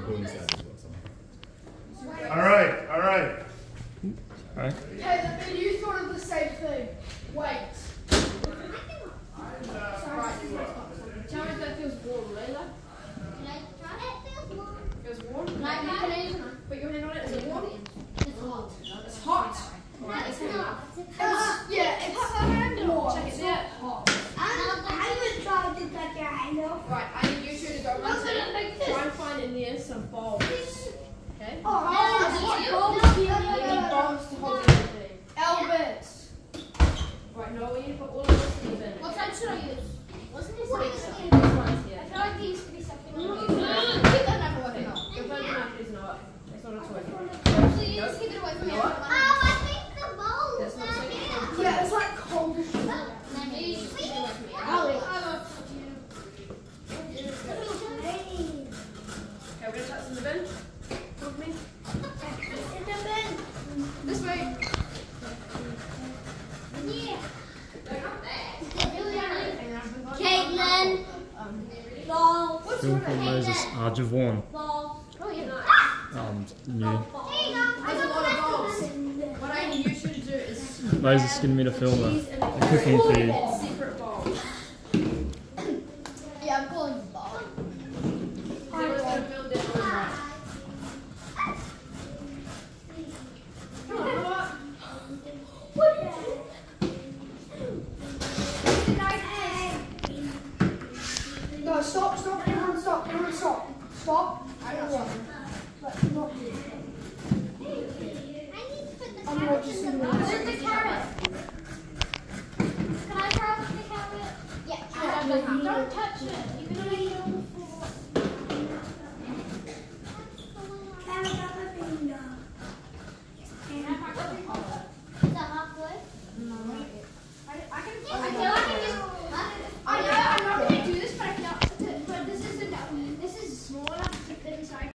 Alright, alright. Alright. Hey, the you thought of the same thing. Wait. Tell me if that feels warm, Layla. Can I try it? Feels warm. Feels warm? Can I try it? Put your hand on it. Is it warm? It's hot. It's hot. No, it's not. Yeah, it's warm. Check it out. Hot. I was trying to touch your hand off. Right, I need you two to go run to try and find in there some bulbs. Okay? Oh, You need bulbs to hold everything. Albert. Right, no, we need to put all of this in the bin. what type should I use? Wasn't this What like is something? this one's here. I feel like these could be something. Keep that knife away from me. Don't put the knife, it's not. It's not a toy. Please keep it away from me. What? Oh, I think the bowl. That's not so good. Yeah, it's like cold as shit. Please keep it away from me. Okay, we're gonna touch in the bin. Come with me. In the bin. This way. Yeah. Caitlin. Caitlin. Ball. What's Film your called name? Moses Javon. Ball. Oh, yeah, nice. New. There you go. There's a lot of balls. What I need you two to do is Moses is getting me to film cheese and a cooking feed. in separate bowls. Yeah, I'm calling ball. Everyone's gonna build their own right. Come on, come on. No, stop, stop, everyone stop, everyone stop. Stop. I don't know. But not you. I'm not just in Where's the carrot? Can I try with the carrot? Yeah. Don't touch it. You can only